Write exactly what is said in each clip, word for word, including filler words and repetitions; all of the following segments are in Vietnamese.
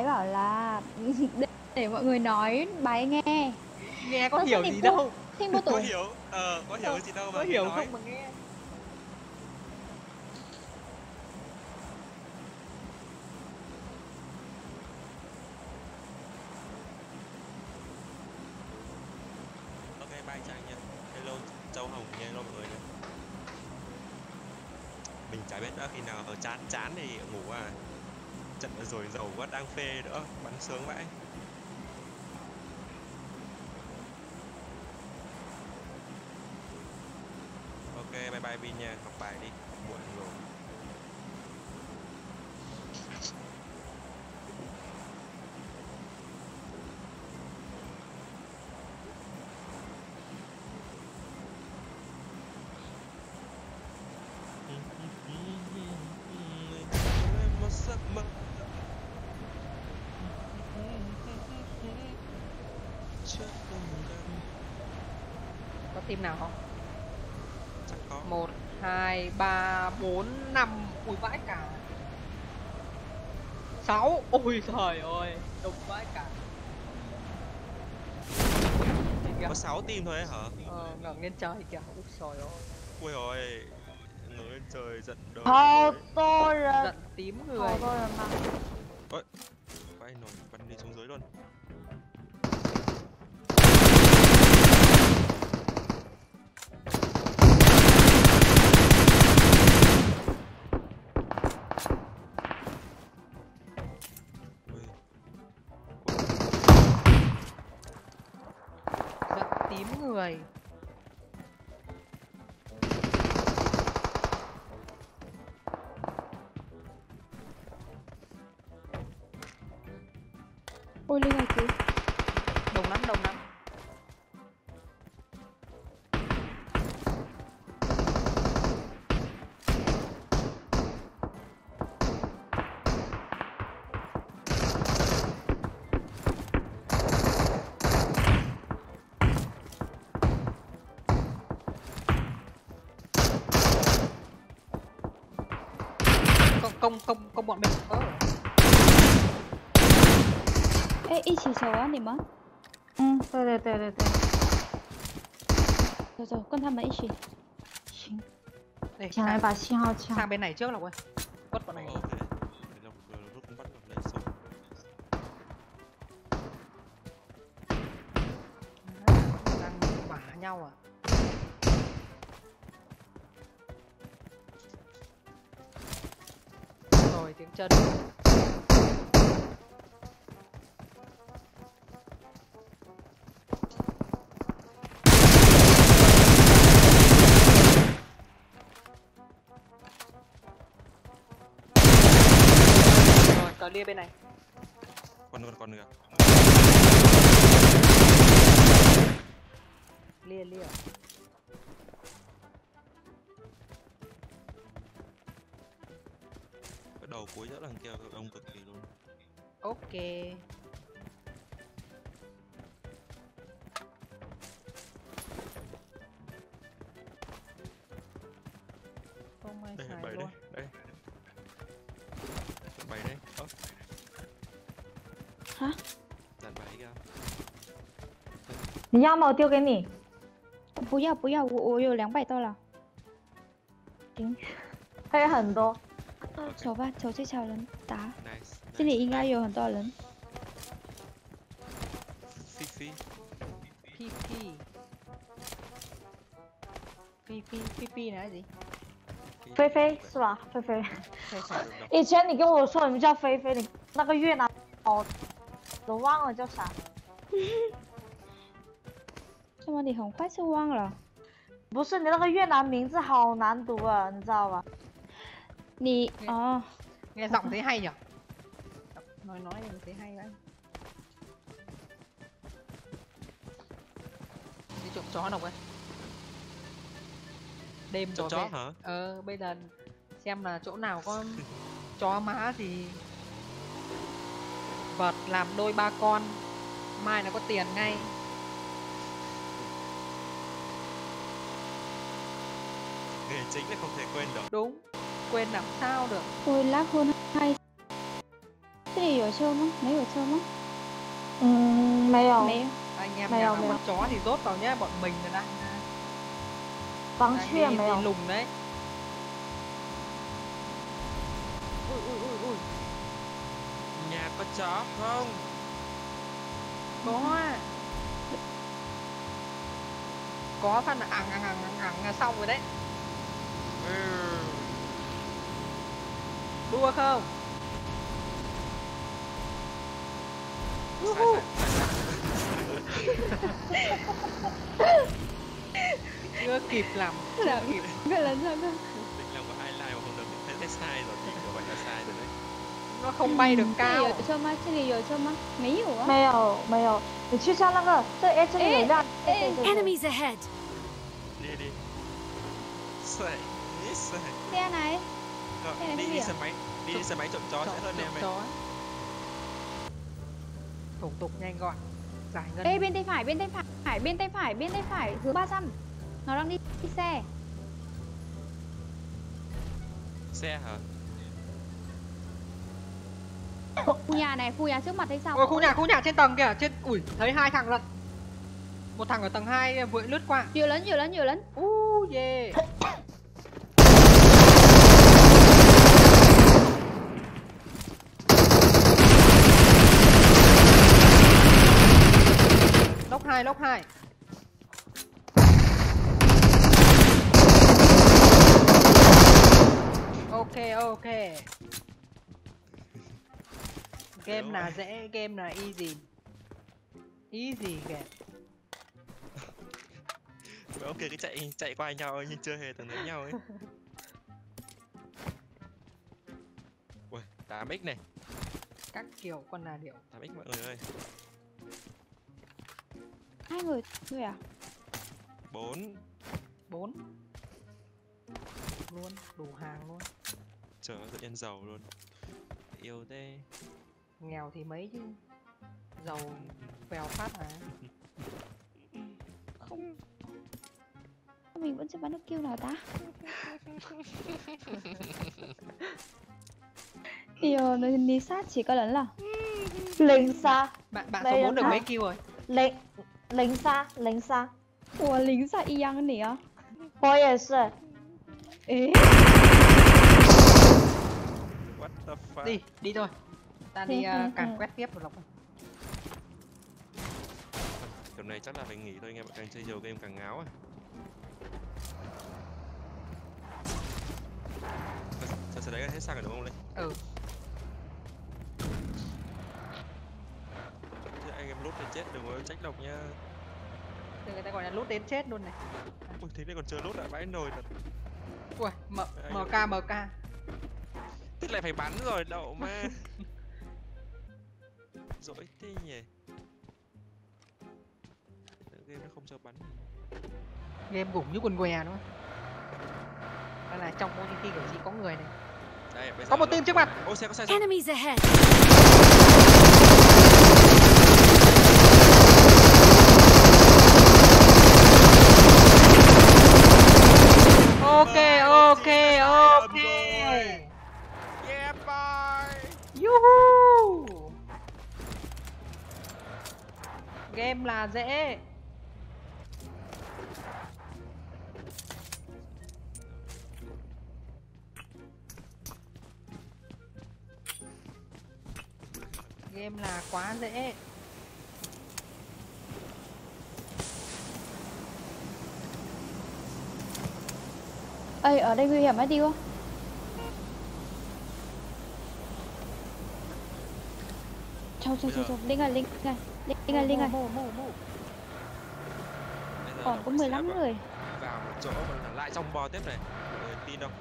ấy bảo là để, để mọi người nói bài nghe. Nghe có hiểu gì đâu. Có hiểu, ờ, có hiểu gì đâu mà có nghe hiểu nói. không mà nghe. Ok, bye Trang nha. Hello Châu Hồng nha, hello mọi người nha. Mình chả biết đã khi nào chán chán thì ngủ à. Trận rồi dầu quá đang phê nữa, bắn sướng vãi. Ok, bye bye Vin nha, học bài đi, muộn rồi. Một giấc mơ. Có team nào không? Chắc có. Một, hai, ba, bốn, năm. Ui vãi cả. Sáu. Ôi trời ơi, đông vãi cả. Có sáu team thôi ấy hả? Ờ, ngẩng lên trời kìa. Úi trời ơi. Ui rồi, ngẩng lên trời giận đời. Hào tô rần. Giận tím người. Hào tô rần mà. Ôi, vãi nồi, bắn đi xuống dưới luôn. Giận tím người. Ôi Linh ơi cứu. Đông lắm, đông lắm. Công công công công bọn mình. Ơ. Ê, 一起走啊你们。 嗯，对对对对对。 走走，跟他们一起。 行。 Đây, Chàng này把信号抢。 sang bên này trước Lộc ơi. Quất bọn này. Ok. Để Lộc rút bắt Lộc lên xong. Đang vả nhau à. Rồi tiếng chân. Rồi cờ lia bên này. Còn còn còn kìa. Lia lia. Cái đầu cuối rất là kia đông cực kỳ luôn. Ok. Không ai Đây xài bảy luôn. đấy, đây. Bảy đấy. Ơ. Hả? Dàn bảy kìa. 你要吗？我丢给你。 不要不要，我我有两百刀了。行， 黑很多。 走吧，走这条人打。 Nice. 这里应该有很多人。 Phi phi. Phi phi. Phi phi phi phi là cái gì? 菲菲是吧？菲菲。 菲菲。 以前你跟我说你们叫菲菲，你那个越南哦，都忘了叫啥。 怎么你很快就忘了？ 不是，你那个越南名字好难读啊，你知道吧？ 你哦， Nghe giọng thấy hay nhỉ? Nói nói em thấy hay đấy. Đi trộm chó Lộc ơi. Đêm Trộm rồi chó về. hả? Ờ bây giờ xem là chỗ nào có chó má thì vật làm đôi ba con, mai là có tiền ngay. Nghề chính là không thể quên được. Đúng, quên làm sao được. Ôi lag hơn hai. Thế 这里有车吗？没有车吗？ Ừm, mày ở 没有。 Anh em Mày nhà เอา nào mày có เอา chó thì rốt vào nhé, bọn mình là đang vắng đang chuyện đi, mày đi ở. lùng đấy. Ui ui ui ui. Nhà có chó không? Có à. Có phần ẳng ẳng ẳng ẳng ẳng là xong rồi đấy. Ừ. Đua không? Sai, sai, sai, sai. Chưa kịp làm, chưa Làm kịp. cái lần sau cơ. Định làm có hai like mà không được thấy, thấy sai rồi thì kiểu vậy là sai rồi đấy. Nó không bay được 这里 cao. 有车吗？这里有车吗？没有啊。 没有没有，你去上那个，这哎这里有一辆， 哎对对对对， Enemies ahead! Đi đi. Sai, sai. Xe này. Rồi, Cái này đi cái đi gì à? xe máy, đi đi xe máy trộm chó sẽ hơn em chó. ấy. Thủ tục nhanh gọn. Giải ngân. Ê, bên tay phải, bên tay phải, phải bên tay phải, bên tay phải, hướng ba trăm. Nó đang đi, đi xe. Xe hả? Khu nhà này, khu nhà trước mặt hay sao? Ôi, khu nhà, khu nhà trên tầng kìa, trên ui, thấy hai thằng lận. Một thằng ở tầng hai vừa lướt qua. Nhiều lớn, nhiều lớn, nhiều lớn. Uh, yeah. Lốc hai, lốc hai. Ok, ok. Game là dễ, game là easy. Easy game. Ok cứ chạy chạy qua nhau ấy, nhưng chưa hề từng đánh nhau ấy. Ui, tám x này. Các kiểu con là điệu. tám x mọi người ơi. Hai người thôi à? bốn. Bốn. Luôn, đủ hàng luôn. Trời ơi, tự nhiên giàu luôn. Yêu thế. Nghèo thì mấy chứ. Giàu vèo phát à. Không. Mình vẫn chưa bắn được kill nào ta. Yêu, nó đi sát chỉ có lần là lính xa, Bạn bạn Đây số là bốn được hả? mấy kill rồi? lính lính xa lính xa， Ủa, lính xa y chang cái này á? 我也是。 Ê. What the fuck? Đi, đi thôi. Ta đi uh, càng quét tiếp một lọc. Kiểu này chắc là phải nghỉ thôi anh em ạ, càng chơi nhiều game càng ngáo à. Sao sẽ đấy hết xăng rồi đúng không Linh? Ừ. Thế anh em lút đến chết đừng có trách độc nha. Thì người ta gọi là lút đến chết luôn này. Ui thế này còn chưa lút à, vãi nồi thật. Ui, M Ai MK MK. Thế lại phải bắn rồi đậu mà. Dỗi thế nhỉ. Game nó không cho bắn. Game gủng như quần què đúng không? Đây là trong ô tê tê kiểu gì có người này. Đây, bây giờ Có một là- team trước mặt. Ô xe có xe xe. Enemies ahead! Ok, ok, ok. Yeah boy. Yuhu. Game là dễ. Game là quá dễ. Ê, ở đây nguy hiểm á, đi không? Châu, châu, châu, châu, Linh ơi, Linh ơi, Linh ơi, Linh ơi. Mù, mù, mù. Bây giờ Còn nó có sẽ mười lăm vào- người. Vào một chỗ mà lại trong bò tiếp này. Mọi người tin không?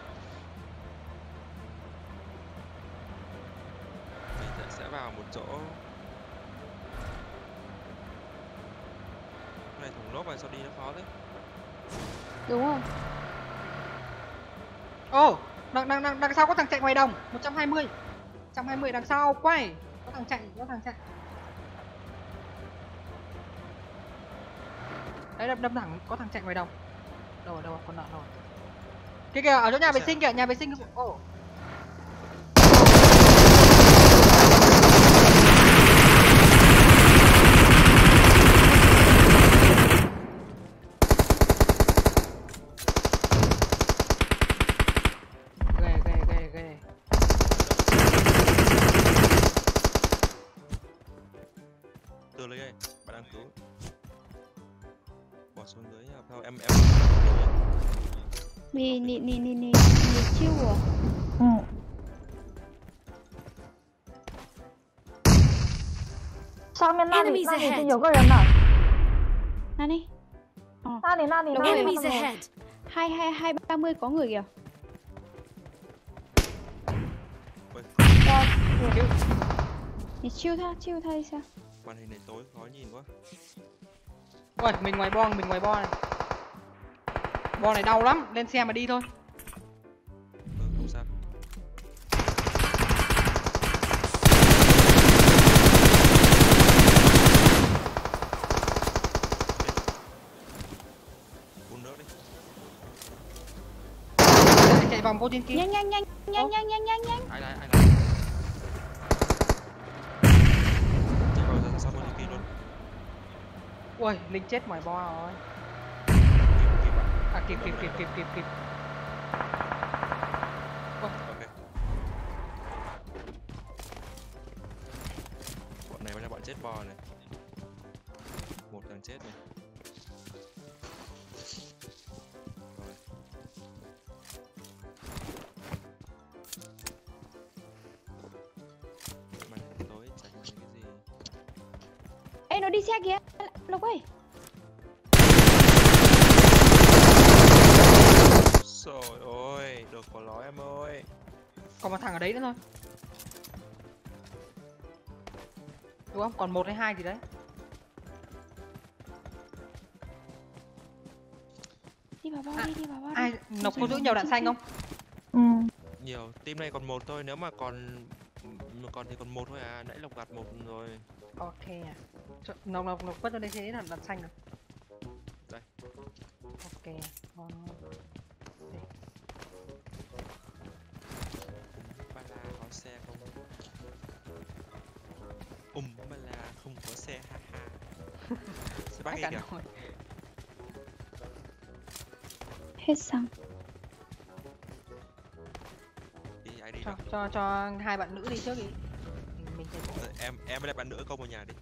Mình sẽ- sẽ vào một chỗ. Cái này thùng lốp này sao đi nó khó thế? Đúng rồi. Ô, đằng đằng đằng đằng sau có thằng chạy ngoài đồng, một trăm hai mươi. một trăm hai mươi đằng sau quay. Có thằng chạy, có thằng chạy. Đấy đâm đâm thẳng, có thằng chạy ngoài đồng. Đâu rồi, đâu rồi, con nợ đâu rồi. Kia kìa, ở chỗ nhà vệ sinh kìa, nhà vệ sinh. Ô. 你你你你你你救我！ 嗯，上面那里 Enemies 那里已 ahead 经有个人了， 哪里？哦， 那里那里那里 Enemies 看到没有 ahead! hai hai hai ba mươi có người kìa. Ôi, Wow, Thì chiêu tha, chiêu tha đi sao? màn hình này tối khó nhìn quá. Ôi, mình ngoài bo, mình ngoài bo này. Bo này đau lắm, lên xe mà đi thôi. Ừ, không sao. Uống nước đi. Chạy, chạy vòng cô trên kia. Nhanh nhanh nhanh nhanh nhanh nhanh nhanh nhanh. Ai lại, ai lại. Chạy vào ra sau bên kia luôn. Ui, Linh chết ngoài bo rồi. Kịp, kịp ạ. À kịp kịp kịp kịp kịp kịp. Ok. Bọn này mới là bọn chết bò này. Một thằng chết này. Rồi. Màn hình tối chẳng nhìn cái gì. Ê nó đi xe kìa. Lộc ơi. Trời ơi, được có nói em ơi. Còn một thằng ở đấy nữa thôi. Đúng không? Còn một hay hai gì đấy. Đi vào bao À, đi, đi vào bao Ai đi. Nọc có giữ nhiều đạn xanh không? ừ. Nhiều, team này còn một thôi, nếu mà còn còn thì còn một thôi à, nãy Lộc gạt một rồi. Ok à. Ch- Nọc Nọc Nọc vứt cho đây thế là đạn xanh rồi. Đây. Ok. Ngon ngon. Đây. Ba la có xe không? Um ba la không có xe, ha ha. Xe bác Ai đi cả kìa. nổi. Hết xăng. Đi, ai đi Cho, đâu? cho cho hai bạn nữ đi trước đi. Mình chạy bộ. Ờ, em em với lại bạn nữa công vào nhà đi.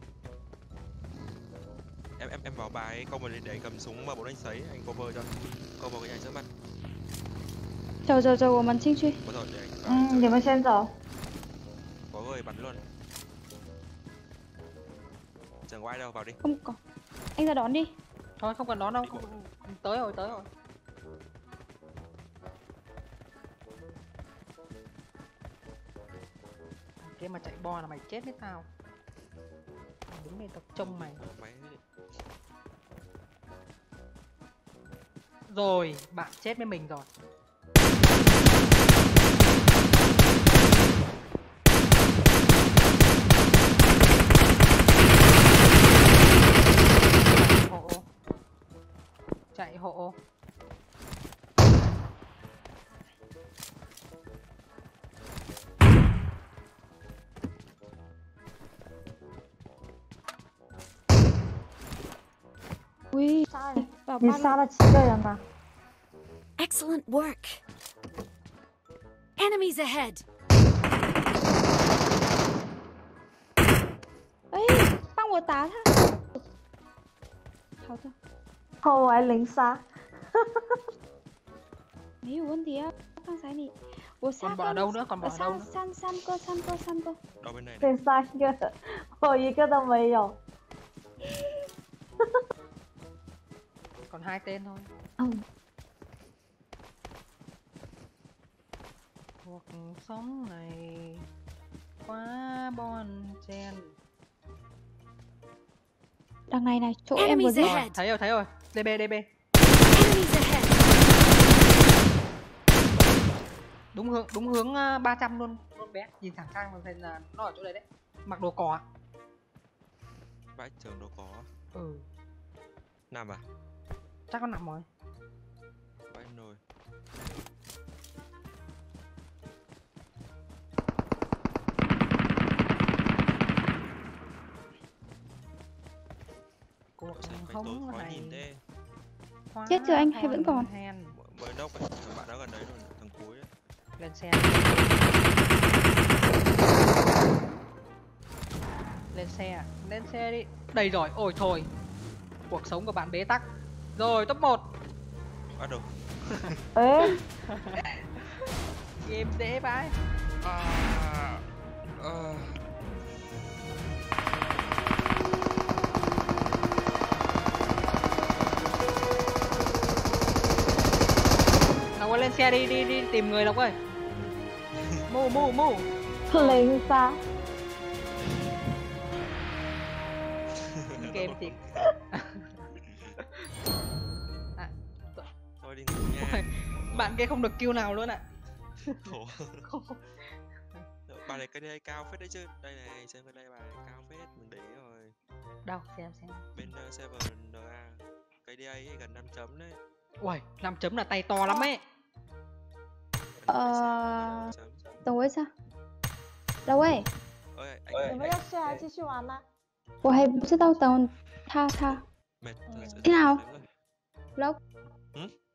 Em em em vào bài công vào để, để cầm súng mà bọn anh sấy, anh cover cho. Công vào cái nhà trước mặt. 走走走，我们进去。 Có rồi để anh 嗯，你们先走。 có người bắn luôn. Chẳng có ai đâu, vào đi. Không có. Anh ra đón đi. Thôi không cần đón đâu. Đi bộ. Không, tới rồi, tới rồi. Cái mà chạy bo là mày chết với tao. Mày đứng đây tập trung mày. Máy Rồi, bạn chết với mình rồi. Hộ. Chạy hộ. Ui, 杀 vào 你 bao 杀了几个人呢？ Excellent work! Enemies ahead! ấy,帮我打他。好的， 后我还零杀。 没有问题啊，刚才你我杀 Còn bỏ ở đâu nữa? Còn bỏ 我 ở đâu 杀 nữa? 三三个三个三个。 đâu bên này này. 对，三个，我一个都没有。 Còn hai tên thôi. Ừ. Cuộc sống này quá bon chen. Đằng này này, chỗ em vừa Enemies giết. Rồi, ahead! thấy rồi, thấy rồi. đê bê, đê bê. Enemies ahead! Đúng hướng, đúng hướng uh, ba trăm luôn. Luôn bé, nhìn thẳng sang mà thấy là nó ở chỗ đấy đấy. Mặc đồ cỏ. Bãi trường đâu có. Ừ, Nằm à? chắc nó nằm rồi. Bãi nồi. Cuộc Sao bãi tối sống khó này nhìn thế? quá Chết chưa anh hay vẫn còn? bon chen. Mới nốc ấy, thằng bạn đó gần đấy rồi, thằng cuối ấy. Lên xe. Lên xe, lên xe đi. Đầy rồi, ôi thôi. Cuộc sống của bạn bế tắc. Rồi, top một. bắt đầu. Ê, Game dễ vãi. À, à. Lộc ơi lên xe đi đi đi tìm người Lộc ơi. Mu mu mu. lính xa. Game thì à, Thôi đi ngủ nha. ôi, bạn kia không được kill nào luôn ạ. Khổ. Bà này cái đây cao phết đấy chứ. Đây này, xem cái đây bà này cao phết, mình để ý rồi. Đâu xem xem. Bên uh, seven en a cái đây ấy gần năm chấm đấy. Ui, năm chấm là tay to lắm ấy. Ờ...等我一下，老魏， Ơi, anh 你 ơi, 们要下来继续玩吗？ 我还不知道等他他 mệt thật sự. Thế nào? Đúng rồi. Lộc Ừ?